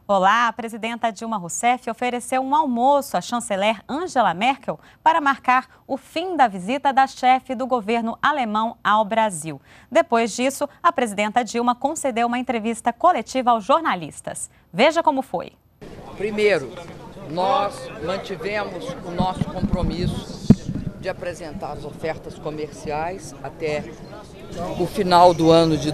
Olá, a presidenta Dilma Rousseff ofereceu um almoço à chanceler Angela Merkel para marcar o fim da visita da chefe do governo alemão ao Brasil. Depois disso, a presidenta Dilma concedeu uma entrevista coletiva aos jornalistas. Veja como foi. Primeiro, nós mantivemos o nosso compromisso de apresentar as ofertas comerciais até o final do ano de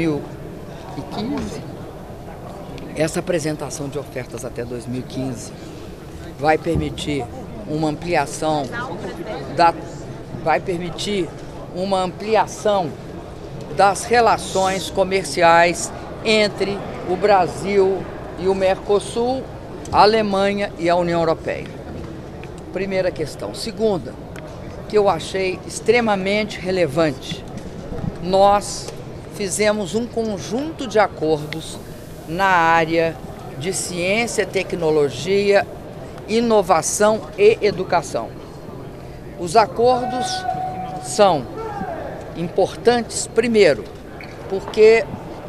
2015. Essa apresentação de ofertas até 2015 vai permitir uma ampliação das relações comerciais entre o Brasil e o Mercosul, a Alemanha e a União Europeia. Primeira questão. Segunda, que eu achei extremamente relevante, nós fizemos um conjunto de acordos na área de ciência, tecnologia, inovação e educação. Os acordos são importantes, primeiro, porque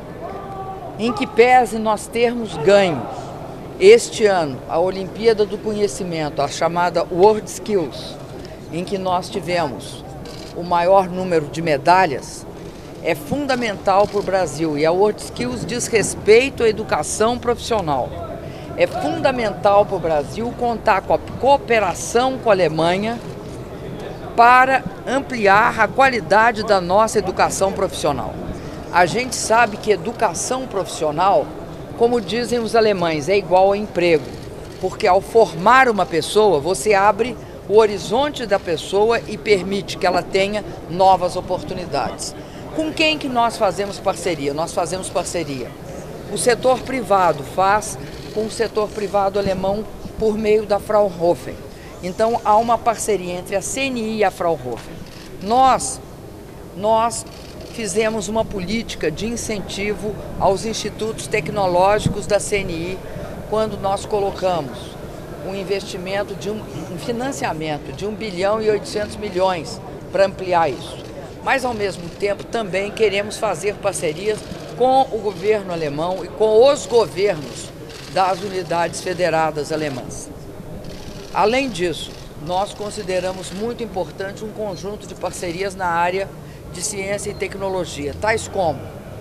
em que pese nós termos ganho este ano a Olimpíada do Conhecimento, a chamada World Skills, em que nós tivemos o maior número de medalhas, é fundamental para o Brasil, e a World Skills diz respeito à educação profissional. É fundamental para o Brasil contar com a cooperação com a Alemanha para ampliar a qualidade da nossa educação profissional. A gente sabe que educação profissional, como dizem os alemães, é igual a emprego, porque ao formar uma pessoa, você abre o horizonte da pessoa e permite que ela tenha novas oportunidades. Com quem que nós fazemos parceria? Nós fazemos parceria. O setor privado faz com o setor privado alemão por meio da Fraunhofer. Então há uma parceria entre a CNI e a Fraunhofer. Nós fizemos uma política de incentivo aos institutos tecnológicos da CNI quando nós colocamos um investimento um financiamento de 1 bilhão e 800 milhões para ampliar isso. Mas, ao mesmo tempo, também queremos fazer parcerias com o governo alemão e com os governos das unidades federadas alemãs. Além disso, nós consideramos muito importante um conjunto de parcerias na área de ciência e tecnologia, tais como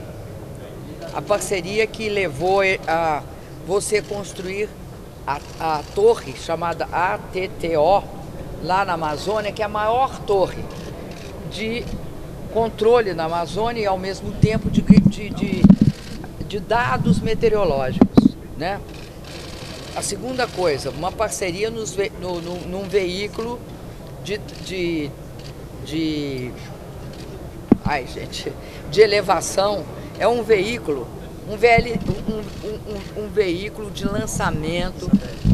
a parceria que levou a você construir a torre chamada ATTO, lá na Amazônia, que é a maior torre de controle na Amazônia e, ao mesmo tempo, de dados meteorológicos, né? A segunda coisa, uma parceria num veículo de elevação. É um veículo, um veículo de lançamento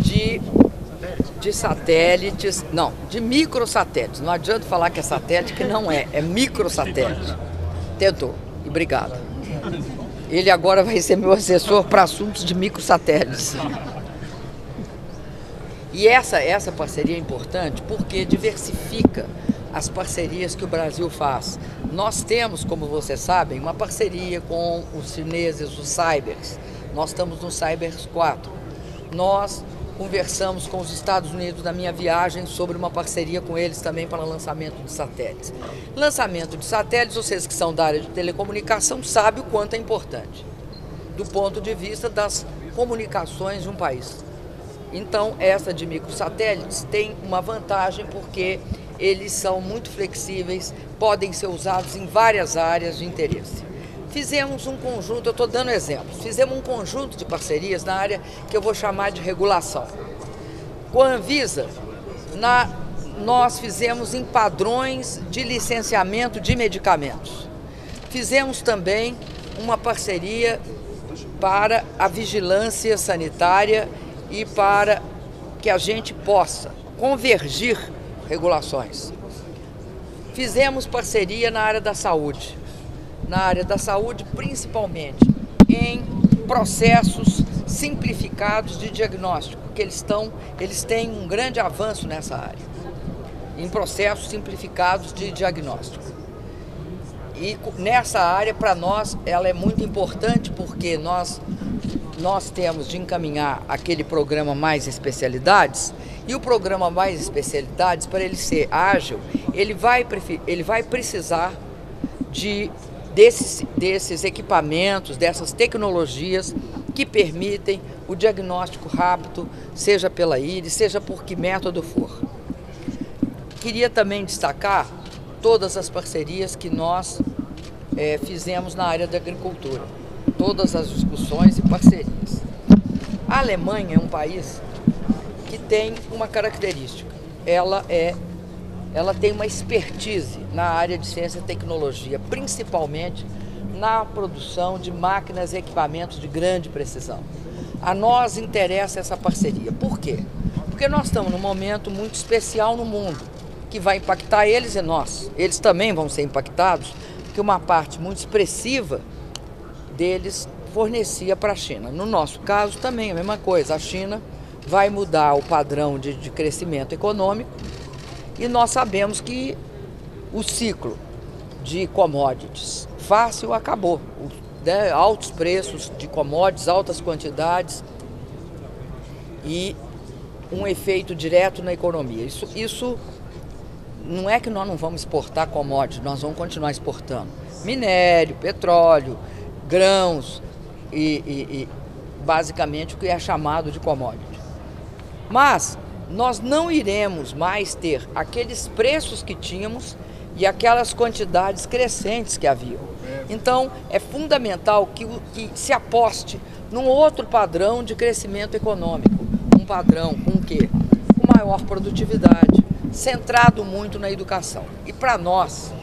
de satélites, não, de microsatélites. Não adianta falar que é satélite, que não é microsatélite. Tentou, e obrigado. Ele agora vai ser meu assessor para assuntos de microsatélites. E essa parceria é importante porque diversifica as parcerias que o Brasil faz. Nós temos, como vocês sabem, uma parceria com os chineses, os Cybers. Nós estamos no Cybers 4. Nós conversamos com os Estados Unidos na minha viagem sobre uma parceria com eles também para lançamento de satélites. Lançamento de satélites, vocês que são da área de telecomunicação sabem o quanto é importante do ponto de vista das comunicações de um país. Então, essa de microsatélites tem uma vantagem porque eles são muito flexíveis, podem ser usados em várias áreas de interesse. Fizemos um conjunto, eu estou dando exemplos, fizemos um conjunto de parcerias na área que eu vou chamar de regulação. Com a Anvisa, nós fizemos em padrões de licenciamento de medicamentos. Fizemos também uma parceria para a vigilância sanitária e para que a gente possa convergir regulações. Fizemos parceria na área da saúde. Na área da saúde, principalmente em processos simplificados de diagnóstico, que eles têm um grande avanço nessa área, em processos simplificados de diagnóstico. E nessa área, para nós, ela é muito importante porque nós temos de encaminhar aquele programa Mais Especialidades, e o programa Mais Especialidades, para ele ser ágil, ele vai precisar desses equipamentos, dessas tecnologias que permitem o diagnóstico rápido, seja pela íris, seja por que método for. Queria também destacar todas as parcerias que nós fizemos na área da agricultura, todas as discussões e parcerias. A Alemanha é um país que tem uma característica, ela tem uma expertise na área de ciência e tecnologia, principalmente na produção de máquinas e equipamentos de grande precisão. A nós interessa essa parceria. Por quê? Porque nós estamos num momento muito especial no mundo, que vai impactar eles e nós. Eles também vão ser impactados, porque uma parte muito expressiva deles fornecia para a China. No nosso caso também a mesma coisa, a China vai mudar o padrão de crescimento econômico e nós sabemos que o ciclo de commodities fácil acabou. Altos preços de commodities, altas quantidades e um efeito direto na economia. Isso não é que nós não vamos exportar commodities, nós vamos continuar exportando minério, petróleo, grãos e basicamente o que é chamado de commodity. Mas nós não iremos mais ter aqueles preços que tínhamos e aquelas quantidades crescentes que haviam. Então, é fundamental que se aposte num outro padrão de crescimento econômico. Um padrão com o quê? Com maior produtividade, centrado muito na educação. E para nós,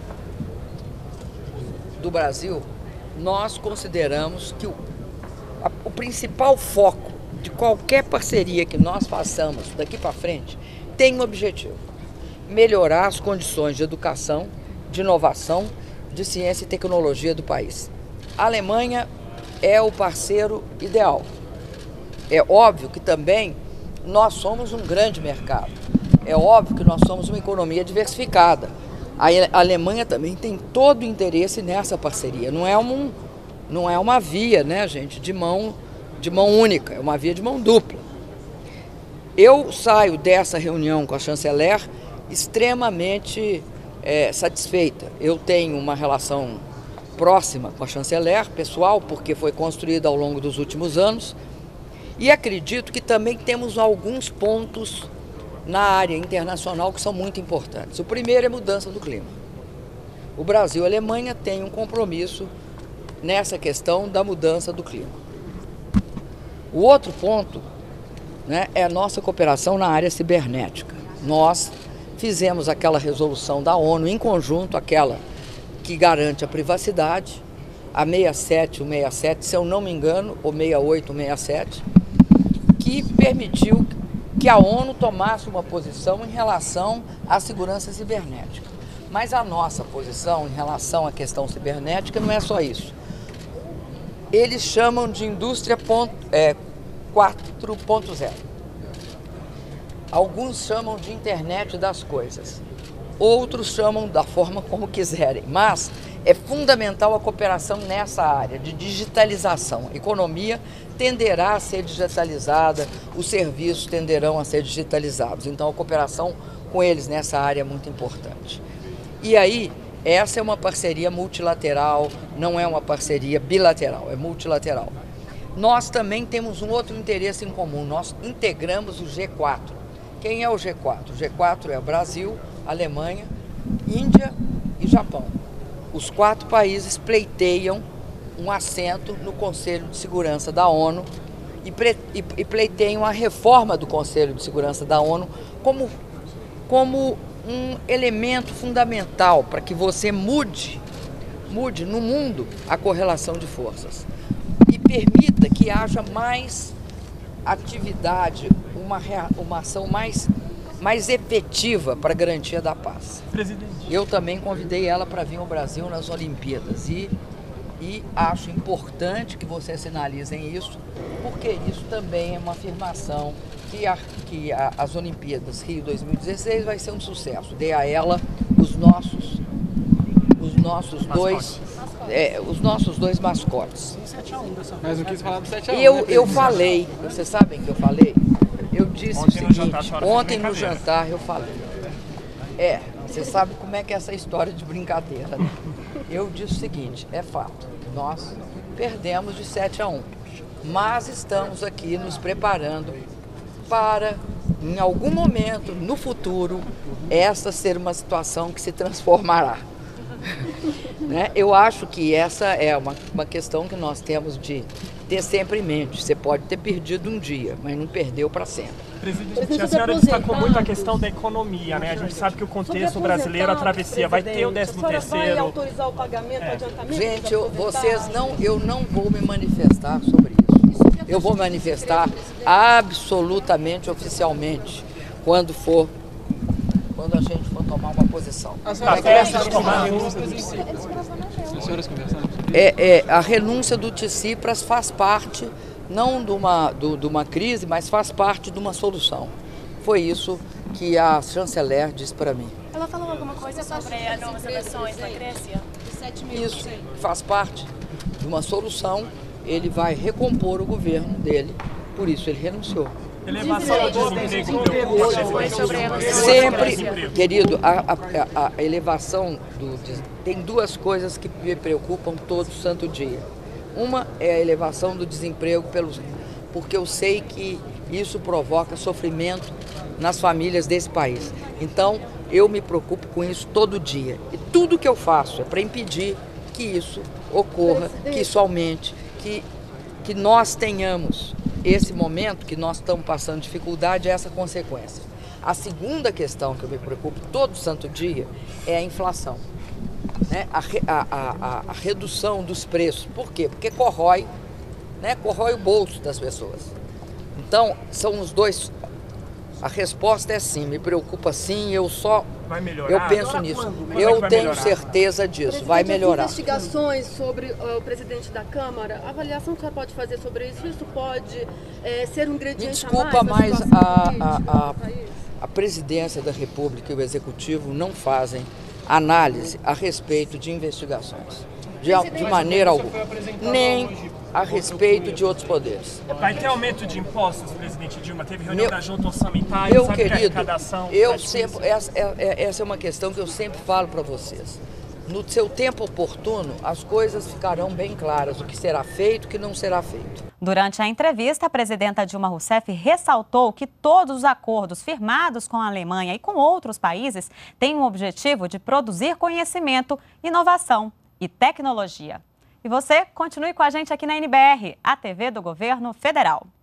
do Brasil, nós consideramos que o principal foco de qualquer parceria que nós façamos daqui para frente tem um objetivo: melhorar as condições de educação, de inovação, de ciência e tecnologia do país. A Alemanha é o parceiro ideal. É óbvio que também nós somos um grande mercado. É óbvio que nós somos uma economia diversificada. A Alemanha também tem todo o interesse nessa parceria. Não é uma via, né, gente, de mão única, é uma via de mão dupla. Eu saio dessa reunião com a chanceler extremamente satisfeita. Eu tenho uma relação próxima com a chanceler, pessoal, porque foi construída ao longo dos últimos anos, e acredito que também temos alguns pontos na área internacional que são muito importantes. O primeiro é a mudança do clima. O Brasil e a Alemanha têm um compromisso nessa questão da mudança do clima. O outro ponto, né, é a nossa cooperação na área cibernética. Nós fizemos aquela resolução da ONU em conjunto, aquela que garante a privacidade, a 67, se eu não me engano, ou 68, 67, que permitiu que a ONU tomasse uma posição em relação à segurança cibernética. Mas a nossa posição em relação à questão cibernética não é só isso. Eles chamam de indústria 4.0. Alguns chamam de internet das coisas. Outros chamam da forma como quiserem. Mas é fundamental a cooperação nessa área de digitalização. A economia tenderá a ser digitalizada, os serviços tenderão a ser digitalizados. Então a cooperação com eles nessa área é muito importante. E aí, essa é uma parceria multilateral, não é uma parceria bilateral, é multilateral. Nós também temos um outro interesse em comum, nós integramos o G4. Quem é o G4? O G4 é o Brasil, Alemanha, Índia e Japão. Os 4 países pleiteiam um assento no Conselho de Segurança da ONU e pleiteiam a reforma do Conselho de Segurança da ONU como um elemento fundamental para que você mude no mundo a correlação de forças e permita que haja mais atividade, uma ação mais efetiva para a garantia da paz. Presidente. Eu também convidei ela para vir ao Brasil nas Olimpíadas e acho importante que vocês sinalizem isso, porque isso também é uma afirmação que as Olimpíadas Rio 2016 vai ser um sucesso. Dê a ela os nossos dois os nossos dois mascotes. Mas não quis falar do 7 a 1. Eu falei, vocês sabem que eu falei? Eu disse o seguinte, ontem no jantar eu falei. Você sabe como é que é essa história de brincadeira, né? Eu disse o seguinte, é fato, nós perdemos de 7 a 1, mas estamos aqui nos preparando para, em algum momento, no futuro, essa ser uma situação que se transformará. Né? Eu acho que essa é uma questão que nós temos de ter sempre em mente. Você pode ter perdido um dia, mas não perdeu para sempre. Presidente, a senhora destacou muito a questão da economia, né? A gente sabe que o contexto brasileiro, a travessia, vai ter o 13º. Vai autorizar o pagamento, o adiantamento? Gente, eu não vou me manifestar sobre isso. Eu vou manifestar absolutamente, oficialmente, quando a gente for tomar uma posição. A renúncia do Tsipras faz parte, não de uma crise, mas faz parte de uma solução. Foi isso que a chanceler disse para mim. Ela falou alguma coisa sobre as novas eleições na Grécia? Isso faz parte de uma solução. Ele vai recompor o governo dele, por isso ele renunciou. Elevação do desemprego. Sempre, querido, a elevação tem duas coisas que me preocupam todo santo dia. Uma é a elevação do desemprego, porque eu sei que isso provoca sofrimento nas famílias desse país. Então, eu me preocupo com isso todo dia. E tudo que eu faço é para impedir que isso ocorra, que isso aumente, que nós tenhamos esse momento que nós estamos passando dificuldade, é essa consequência. A segunda questão que eu me preocupo todo santo dia é a inflação, né? A redução dos preços. Por quê? Porque corrói o bolso das pessoas. Então, são os dois. A resposta é sim, me preocupa sim, Vai melhorar? Eu penso nisso. Eu tenho certeza disso, vai melhorar. As investigações sobre o presidente da Câmara, a avaliação que a senhora pode fazer sobre isso, isso pode ser um ingrediente a mais? Me desculpa, mas a presidência da República e o Executivo não fazem análise a respeito de investigações, de maneira alguma, nem a respeito de outros poderes. Vai ter aumento de impostos, presidente Dilma? Teve reunião da junta orçamentária, meu sabe querido, que a arrecadação... essa é uma questão que eu sempre falo para vocês. No seu tempo oportuno, as coisas ficarão bem claras, o que será feito e o que não será feito. Durante a entrevista, a presidenta Dilma Rousseff ressaltou que todos os acordos firmados com a Alemanha e com outros países têm o objetivo de produzir conhecimento, inovação e tecnologia. E você, continue com a gente aqui na NBR, a TV do Governo Federal.